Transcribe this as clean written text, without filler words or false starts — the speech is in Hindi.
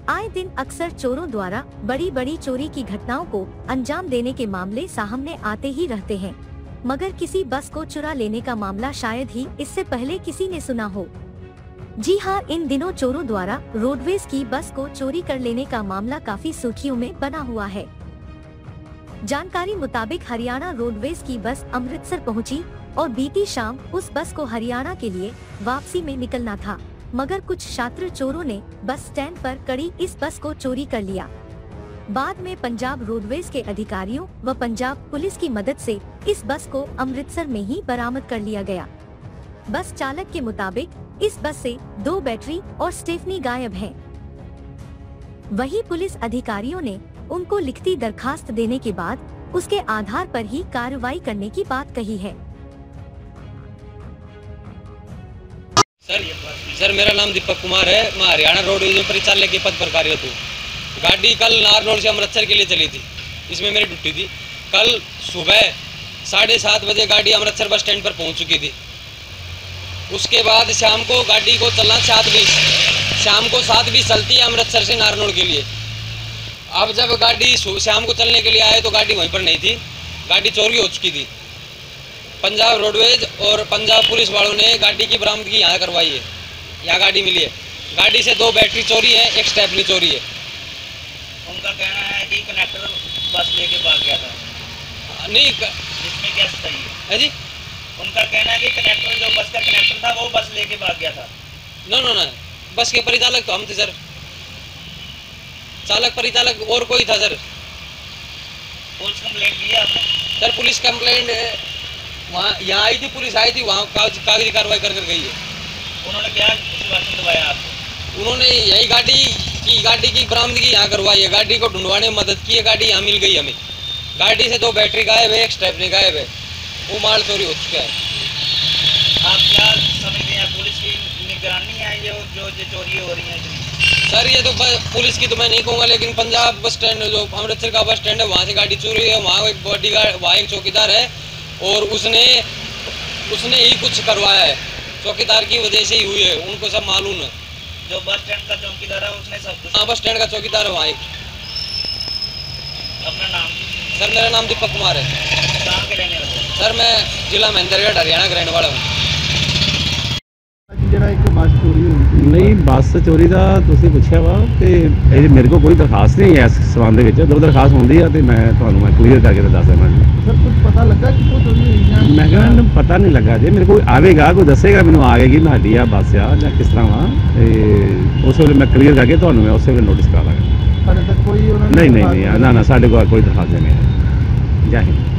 आए दिन अक्सर चोरों द्वारा बड़ी बड़ी चोरी की घटनाओं को अंजाम देने के मामले सामने आते ही रहते हैं, मगर किसी बस को चुरा लेने का मामला शायद ही इससे पहले किसी ने सुना हो। जी हां, इन दिनों चोरों द्वारा रोडवेज की बस को चोरी कर लेने का मामला काफी सुर्खियों में बना हुआ है। जानकारी मुताबिक हरियाणा रोडवेज की बस अमृतसर पहुंची और बीती शाम उस बस को हरियाणा के लिए वापसी में निकलना था, मगर कुछ शातिर चोरों ने बस स्टैंड पर खड़ी इस बस को चोरी कर लिया। बाद में पंजाब रोडवेज के अधिकारियों व पंजाब पुलिस की मदद से इस बस को अमृतसर में ही बरामद कर लिया गया। बस चालक के मुताबिक इस बस से 2 बैटरी और स्टेफनी गायब हैं। वहीं पुलिस अधिकारियों ने उनको लिखती दरखास्त देने के बाद उसके आधार पर ही कार्रवाई करने की बात कही है। सर मेरा नाम दीपक कुमार है। मैं हरियाणा रोडवेज में परिचालक के पद पर कार्यरत हूँ। गाड़ी कल नारनौल से अमृतसर के लिए चली थी, इसमें मेरी ड्यूटी थी। कल सुबह 7:30 बजे गाड़ी अमृतसर बस स्टैंड पर पहुँच चुकी थी। उसके बाद शाम को गाड़ी को चलना 7:20, शाम को 7:20 चलती है अमृतसर से नारनौल के लिए। अब जब गाड़ी शाम को चलने के लिए आए तो गाड़ी वहीं पर नहीं थी, गाड़ी चोरी हो चुकी थी। पंजाब रोडवेज और पंजाब पुलिस वालों ने गाड़ी की बरामदगी यहाँ करवाई है, यहाँ गाड़ी मिली है। गाड़ी से 2 बैटरी चोरी है, 1 स्टेपनी चोरी है। उनका कहना है कि कनेक्टर बस लेके भाग गया था। नहीं, इसमें क्या सही है जी? उनका कहना है कि कनेक्टर जो बस का कनेक्टर था वो बस लेके भाग गया था। नो, बस के परिचालक तो हम थे सर, चालक परिचालक और कोई था सर। पुलिस कंप्लेंट किया आपने? सर पुलिस कंप्लेंट वहाँ यहाँ आई थी, पुलिस आई थी, वहाँ कागजी कार्रवाई कर गई है। उन्होंने क्या आश्वासन दिलाया आपको? उन्होंने यही गाड़ी की बरामदगी यहाँ करवाई है, गाड़ी को ढूंढवाने में मदद की है। गाड़ी यहाँ मिल गई हमें। गाड़ी से 2 बैटरी गायब है, 1 स्टेपनी गायब है, वो माल चोरी हो चुका है। आप क्या समझते हैं पुलिस की निगरानी है ये जो चोरी हो रही है? सर ये तो पुलिस की तो मैं नहीं कहूँगा, लेकिन पंजाब बस स्टैंड जो अमृतसर का बस स्टैंड है वहाँ से गाड़ी चोरी है। वहाँ एक बॉडीगार्ड, वहाँ एक चौकीदार है और उसने ही कुछ करवाया है। चौकीदार की वजह से ही हुई है, उनको सब मालूम है। जो बस स्टैंड का चौकीदार है उसने सब कुछ? हाँ, बस स्टैंड का चौकीदार है वहाँ एक। अपना नाम? सर मेरा नाम दीपक कुमार है। कहाँ के रहने वाले? सर मैं जिला महेंद्रगढ़ हरियाणा का रहने वाला हूँ। नहीं बस चोरी का तुसीं पुछया वा ते मेरे को कोई दरखास्त नहीं है इस संबंध में। जो दरखास्त होंदी है तो मैं क्लीयर करके दस देना जी। सर कुछ पता लगा कि वो चोरी हुई है? मैं कहना पता नहीं लगा जी, मेरे को आवेगा कोई दसेगा मैंने आएगी मैं हड्डी आ बस आ या किस तरह वा उस वे मैं क्लीयर करके तो मैं उस वे नोटिस करा लगा। कोई नहीं ना साढ़े को कोई दरखास्त नहीं है। जय हिंद।